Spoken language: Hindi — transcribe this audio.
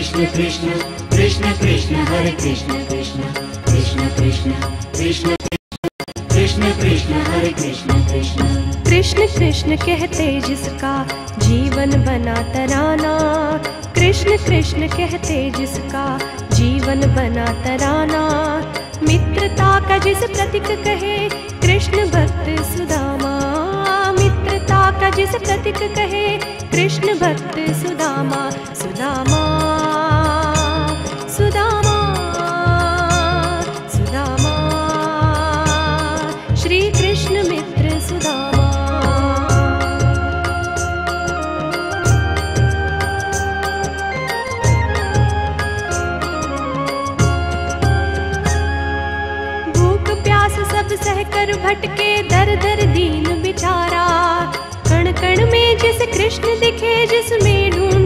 कृष्ण कृष्ण कृष्ण कृष्ण हरे कृष्ण कृष्ण कृष्ण कृष्ण कृष्ण कृष्ण कृष्ण हरे कृष्ण कृष्ण कृष्ण कृष्ण कहते जिसका जीवन बना तराना, कृष्ण कृष्ण कहते जिसका जीवन बना तराना। मित्रता का जिस प्रतीक कहे कृष्ण भक्त सुदामा, मित्रता का जिस प्रतीक कहे कृष्ण भक्त सुदामा। सुदामा सुदामा सुदामा श्री कृष्ण मित्र सुदामा। सब सहकर भटके दर दर दीन बिचारा, कण कण में जिस कृष्ण दिखे जिसमें ढूंढ